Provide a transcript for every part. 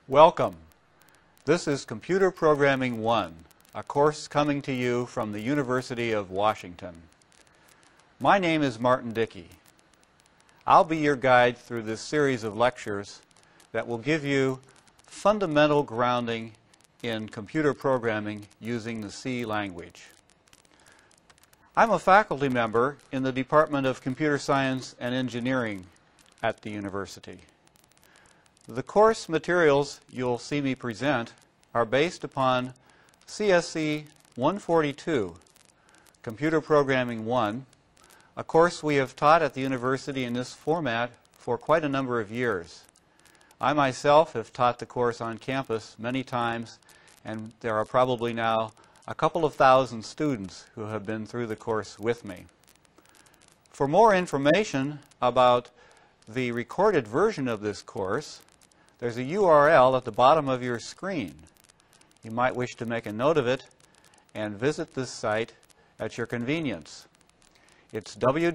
Welcome. This is Computer Programming 1, a course coming to you from the University of Washington. My name is Martin Dickey. I'll be your guide through this series of lectures that will give you fundamental grounding in computer programming using the C language. I'm a faculty member in the Department of Computer Science and Engineering at the university. The course materials you'll see me present are based upon CSE 142, Computer Programming 1, a course we have taught at the university in this format for quite a number of years. I myself have taught the course on campus many times, and there are probably now a couple of thousand students who have been through the course with me. For more information about the recorded version of this course, there's a URL at the bottom of your screen. You might wish to make a note of it and visit this site at your convenience. It's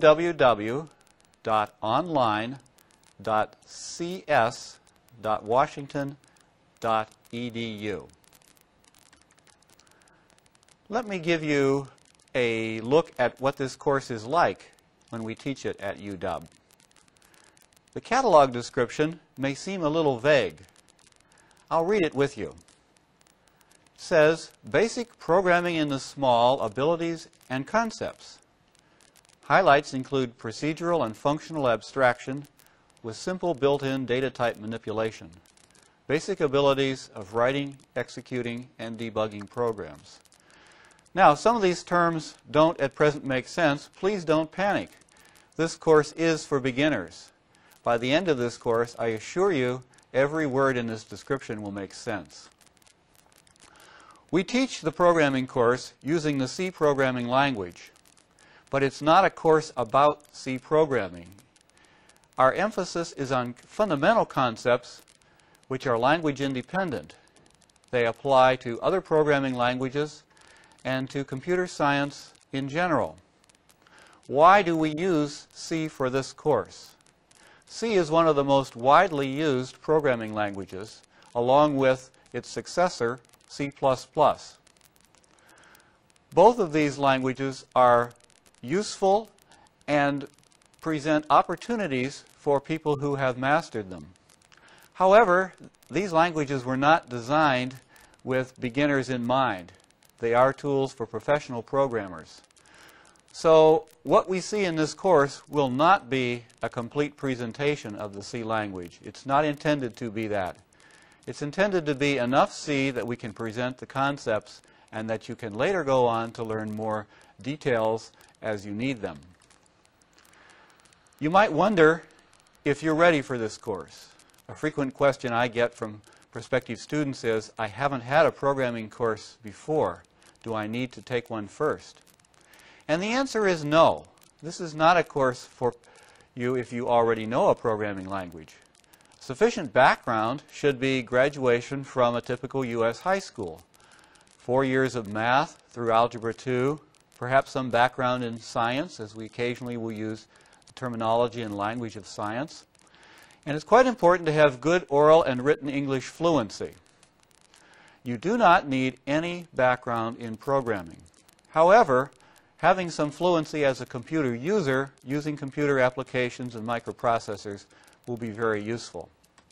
www.online.cs.washington.edu. Let me give you a look at what this course is like when we teach it at UW. The catalog description may seem a little vague. I'll read it with you. It says, Basic Programming in the Small, Abilities and Concepts. Highlights include procedural and functional abstraction with simple built-in data type manipulation. Basic abilities of writing, executing, and debugging programs. Now, some of these terms don't at present make sense. Please don't panic. This course is for beginners. By the end of this course, I assure you, every word in this description will make sense. We teach the programming course using the C programming language, but it's not a course about C programming. Our emphasis is on fundamental concepts which are language independent. They apply to other programming languages and to computer science in general. Why do we use C for this course? C is one of the most widely used programming languages, along with its successor, C++. Both of these languages are useful and present opportunities for people who have mastered them. However, these languages were not designed with beginners in mind. They are tools for professional programmers. So what we see in this course will not be a complete presentation of the C language. It's not intended to be that. It's intended to be enough C that we can present the concepts and that you can later go on to learn more details as you need them. You might wonder if you're ready for this course. A frequent question I get from prospective students is, I haven't had a programming course before. Do I need to take one first? And the answer is no. This is not a course for you if you already know a programming language. Sufficient background should be graduation from a typical U.S. high school. 4 years of math through Algebra 2, perhaps some background in science, as we occasionally will use the terminology and language of science. And it's quite important to have good oral and written English fluency. You do not need any background in programming. However, having some fluency as a computer user using computer applications and microprocessors will be very useful.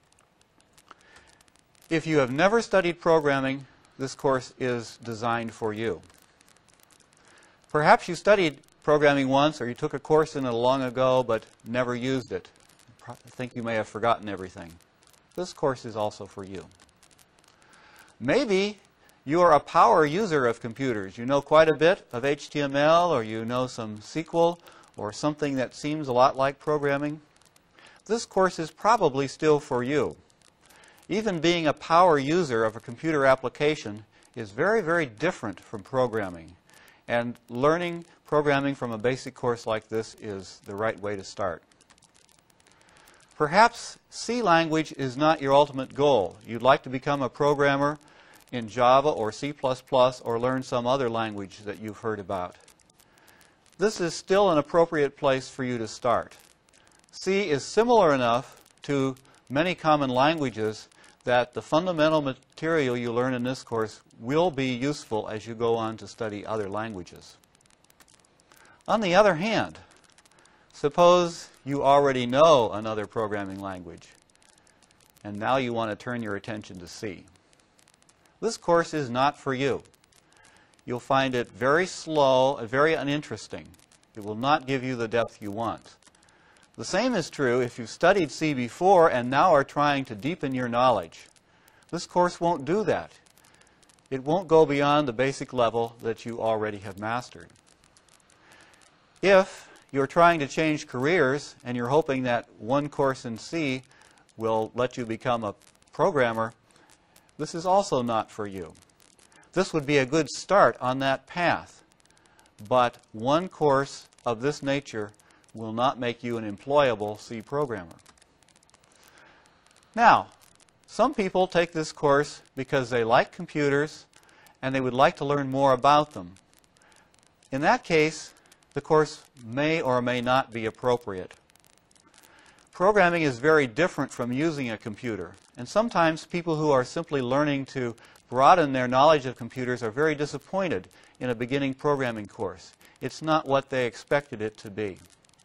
If you have never studied programming, this course is designed for you. Perhaps you studied programming once or you took a course in it long ago but never used it. I think you may have forgotten everything. This course is also for you. Maybe you are a power user of computers. You know quite a bit of HTML, or you know some SQL, or something that seems a lot like programming. This course is probably still for you. Even being a power user of a computer application is very, very different from programming. And learning programming from a basic course like this is the right way to start. Perhaps C language is not your ultimate goal. You'd like to become a programmer in Java or C++ or learn some other language that you've heard about. This is still an appropriate place for you to start. C is similar enough to many common languages that the fundamental material you learn in this course will be useful as you go on to study other languages. On the other hand, suppose you already know another programming language, and now you want to turn your attention to C. This course is not for you. You'll find it very slow and very uninteresting. It will not give you the depth you want. The same is true if you've studied C before and now are trying to deepen your knowledge. This course won't do that. It won't go beyond the basic level that you already have mastered. If you're trying to change careers and you're hoping that one course in C will let you become a programmer, this is also not for you. This would be a good start on that path, but one course of this nature will not make you an employable C programmer. Now, some people take this course because they like computers and they would like to learn more about them. In that case, the course may or may not be appropriate. Programming is very different from using a computer, and sometimes people who are simply learning to broaden their knowledge of computers are very disappointed in a beginning programming course. It's not what they expected it to be.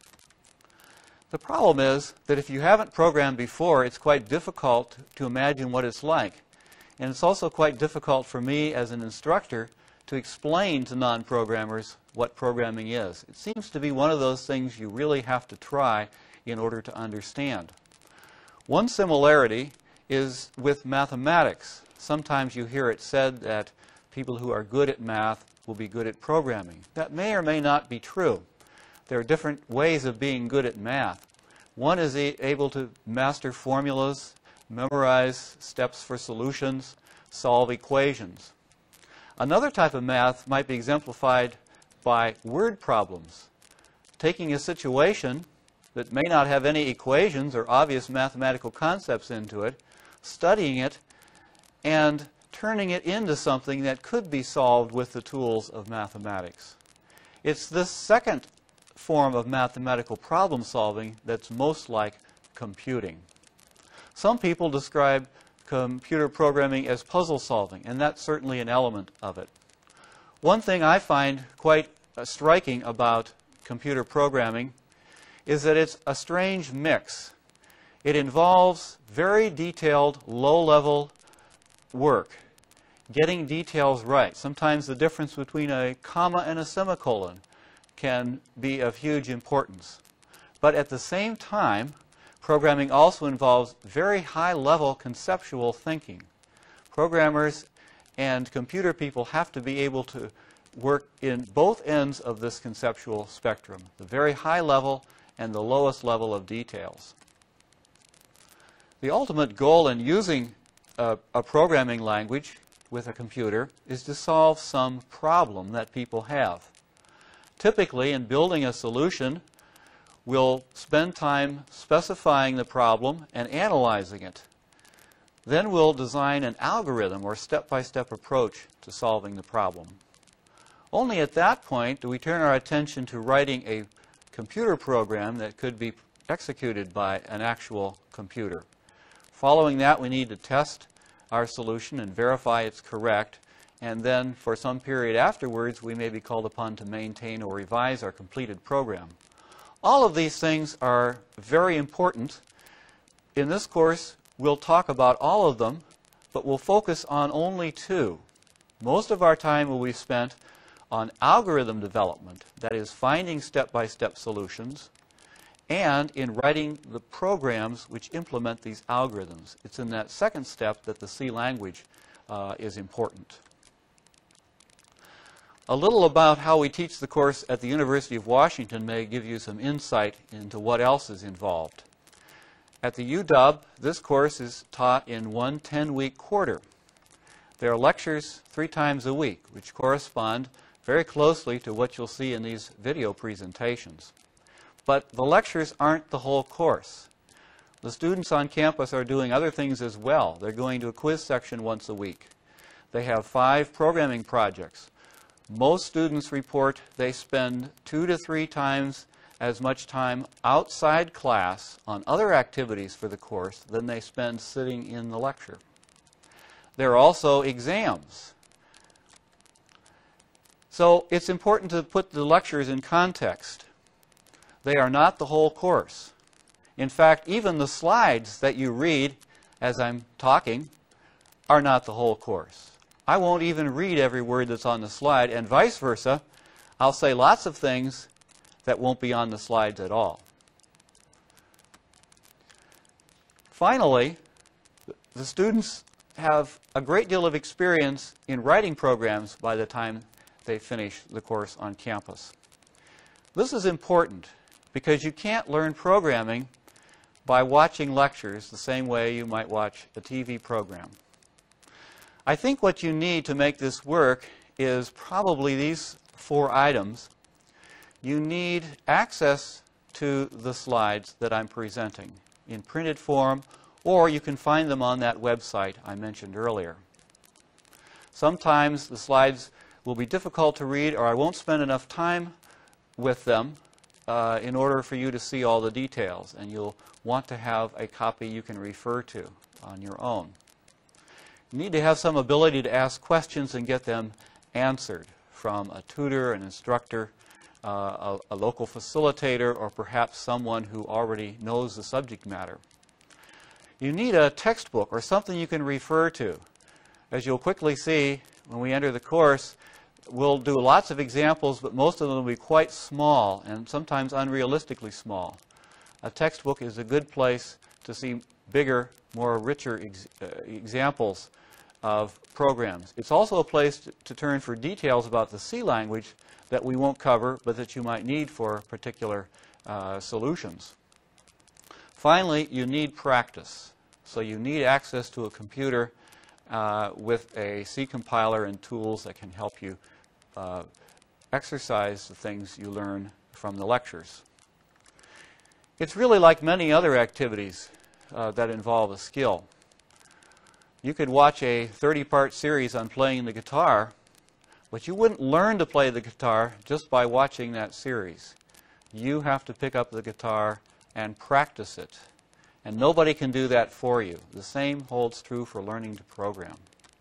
The problem is that if you haven't programmed before, it's quite difficult to imagine what it's like. And it's also quite difficult for me as an instructor to explain to non-programmers what programming is. It seems to be one of those things you really have to try in order to understand. One similarity is with mathematics. Sometimes you hear it said that people who are good at math will be good at programming. That may or may not be true. There are different ways of being good at math. One is able to master formulas, memorize steps for solutions, solve equations. Another type of math might be exemplified by word problems. Taking a situation that may not have any equations or obvious mathematical concepts into it, studying it, and turning it into something that could be solved with the tools of mathematics. It's this second form of mathematical problem solving that's most like computing. Some people describe computer programming as puzzle solving, and that's certainly an element of it. One thing I find quite striking about computer programming is that it's a strange mix. It involves very detailed, low-level work, getting details right. Sometimes the difference between a comma and a semicolon can be of huge importance. But at the same time, programming also involves very high-level conceptual thinking. Programmers and computer people have to be able to work in both ends of this conceptual spectrum, the very high level and the lowest level of details. The ultimate goal in using a programming language with a computer is to solve some problem that people have. Typically, in building a solution, we'll spend time specifying the problem and analyzing it. Then we'll design an algorithm or step-by-step approach to solving the problem. Only at that point do we turn our attention to writing a computer program that could be executed by an actual computer. Following that, we need to test our solution and verify it's correct, and then for some period afterwards, we may be called upon to maintain or revise our completed program. All of these things are very important. In this course, we'll talk about all of them, but we'll focus on only two. Most of our time will be spent on algorithm development, that is, finding step-by-step solutions, and in writing the programs which implement these algorithms. It's in that second step that the C language is important. A little about how we teach the course at the University of Washington may give you some insight into what else is involved. At the UW, this course is taught in one 10-week quarter. There are lectures 3 times a week, which correspond very closely to what you'll see in these video presentations. But the lectures aren't the whole course. The students on campus are doing other things as well. They're going to a quiz section once a week. They have 5 programming projects. Most students report they spend 2 to 3 times as much time outside class on other activities for the course than they spend sitting in the lecture. There are also exams. So it's important to put the lectures in context. They are not the whole course. In fact, even the slides that you read as I'm talking are not the whole course. I won't even read every word that's on the slide, and vice versa. I'll say lots of things that won't be on the slides at all. Finally, the students have a great deal of experience in writing programs by the time they finish the course on campus. This is important because you can't learn programming by watching lectures the same way you might watch a TV program. I think what you need to make this work is probably these 4 items. You need access to the slides that I'm presenting in printed form, or you can find them on that website I mentioned earlier. Sometimes the slides will be difficult to read, or I won't spend enough time with them in order for you to see all the details, and you'll want to have a copy you can refer to on your own. You need to have some ability to ask questions and get them answered from a tutor, an instructor, a local facilitator, or perhaps someone who already knows the subject matter. You need a textbook or something you can refer to. As you'll quickly see when we enter the course, we'll do lots of examples, but most of them will be quite small and sometimes unrealistically small. A textbook is a good place to see bigger, more richer examples of programs. It's also a place to turn for details about the C language that we won't cover, but that you might need for particular solutions. Finally, you need practice. So you need access to a computer with a C compiler and tools that can help you exercise the things you learn from the lectures. It's really like many other activities that involve a skill. You could watch a 30-part series on playing the guitar, but you wouldn't learn to play the guitar just by watching that series. You have to pick up the guitar and practice it. And nobody can do that for you. The same holds true for learning to program.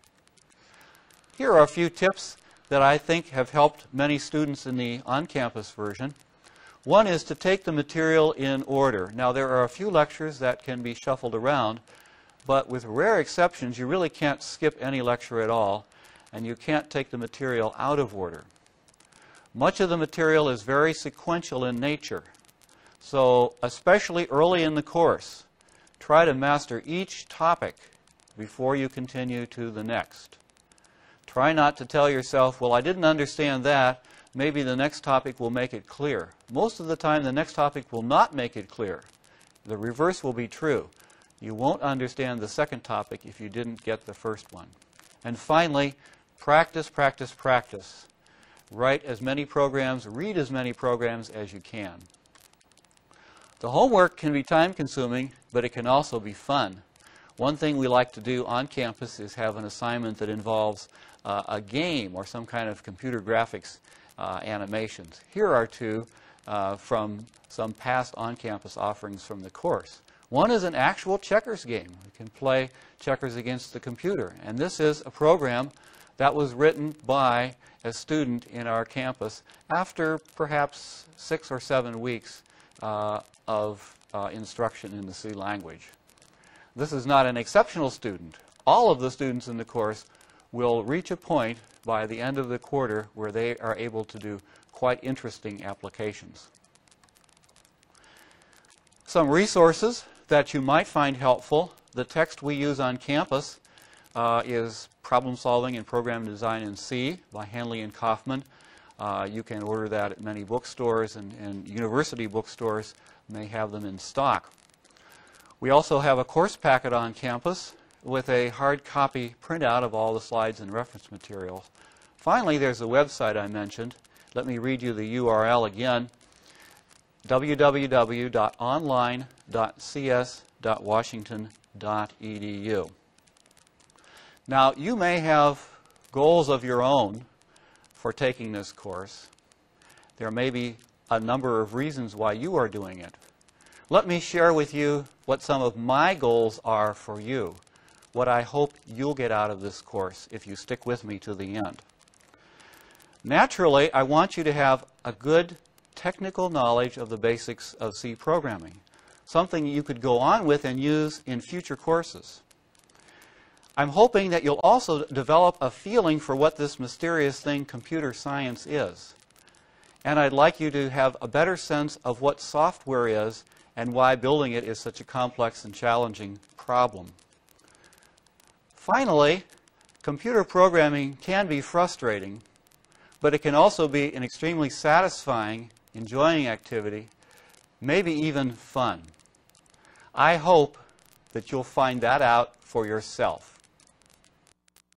Here are a few tips that I think have helped many students in the on-campus version. One is to take the material in order. Now, there are a few lectures that can be shuffled around, but with rare exceptions, you really can't skip any lecture at all, and you can't take the material out of order. Much of the material is very sequential in nature. So, especially early in the course, try to master each topic before you continue to the next. Try not to tell yourself, well, I didn't understand that. Maybe the next topic will make it clear. Most of the time, the next topic will not make it clear. The reverse will be true. You won't understand the second topic if you didn't get the first one. And finally, practice, practice, practice. Write as many programs, read as many programs as you can. The homework can be time-consuming, but it can also be fun. One thing we like to do on campus is have an assignment that involves a game or some kind of computer graphics animations. Here are 2 from some past on-campus offerings from the course. One is an actual checkers game. You can play checkers against the computer. And this is a program that was written by a student in our campus after perhaps 6 or 7 weeks of instruction in the C language. This is not an exceptional student. All of the students in the course will reach a point by the end of the quarter where they are able to do quite interesting applications. Some resources that you might find helpful. The text we use on campus is Problem Solving and Program Design in C by Hanley and Kaufman. You can order that at many bookstores, and university bookstores may have them in stock. We also have a course packet on campus with a hard copy printout of all the slides and reference materials. Finally, there's a website I mentioned. Let me read you the URL again: www.online.cs.washington.edu. Now, you may have goals of your own for taking this course. There may be a number of reasons why you are doing it. Let me share with you what some of my goals are for you, what I hope you'll get out of this course if you stick with me to the end. Naturally, I want you to have a good technical knowledge of the basics of C programming, something you could go on with and use in future courses. I'm hoping that you'll also develop a feeling for what this mysterious thing computer science is. And I'd like you to have a better sense of what software is and why building it is such a complex and challenging problem. Finally, computer programming can be frustrating, but it can also be an extremely satisfying, enjoying activity, maybe even fun. I hope that you'll find that out for yourself.